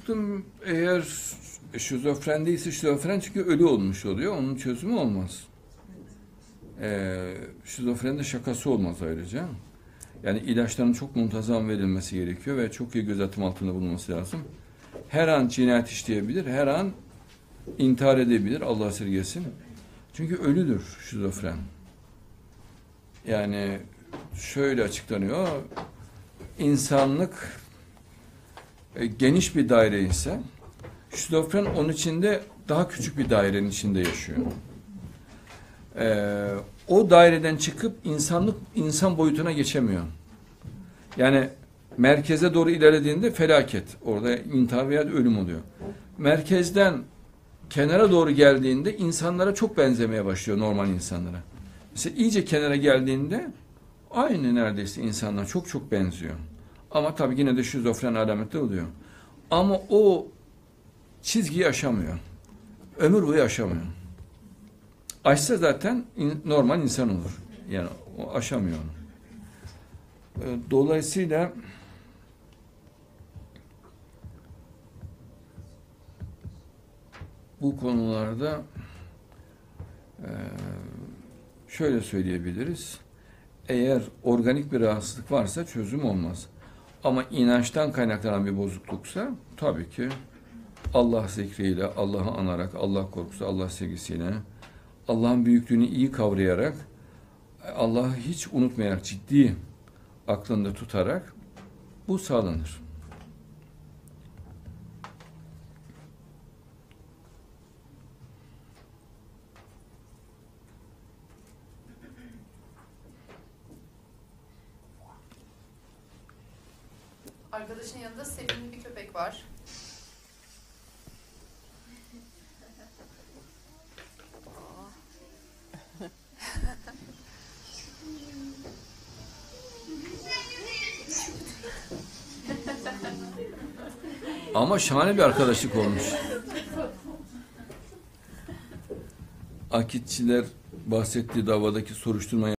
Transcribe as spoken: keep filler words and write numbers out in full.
baktım eğer şizofren değilse şizofren çünkü ölü olmuş oluyor. Onun çözümü olmaz. Ee, şizofrenin de şakası olmaz ayrıca. Yani ilaçların çok muntazam verilmesi gerekiyor ve çok iyi gözetim altında bulunması lazım. Her an cinayet işleyebilir, her an intihar edebilir, Allah esirgesin. Çünkü ölüdür şizofren. Yani şöyle açıklanıyor, insanlık e, geniş bir daire ise şizofren onun içinde daha küçük bir dairenin içinde yaşıyor. Ee, o daireden çıkıp insanlık insan boyutuna geçemiyor. Yani merkeze doğru ilerlediğinde felaket. Orada intihar veya ölüm oluyor. Merkezden kenara doğru geldiğinde insanlara çok benzemeye başlıyor, normal insanlara. Mesela iyice kenara geldiğinde aynı neredeyse insanlar çok çok benziyor. Ama tabii yine de şizofren alametleri oluyor. Ama o çizgiyi aşamıyor. Ömür boyu aşamıyor. Aşsa zaten in, normal insan olur. Yani o aşamıyor onu. Dolayısıyla bu konularda şöyle söyleyebiliriz. Eğer organik bir rahatsızlık varsa çözüm olmaz. Ama inançtan kaynaklanan bir bozukluksa tabii ki Allah zikriyle, Allah'ı anarak, Allah korkusu, Allah sevgisiyle, Allah'ın büyüklüğünü iyi kavrayarak, Allah'ı hiç unutmayarak, ciddi aklında tutarak bu sağlanır. Arkadaşın yanında sevimli bir köpek var. Ama şahane bir arkadaşlık olmuş. Akitçiler bahsettiği davadaki soruşturmayı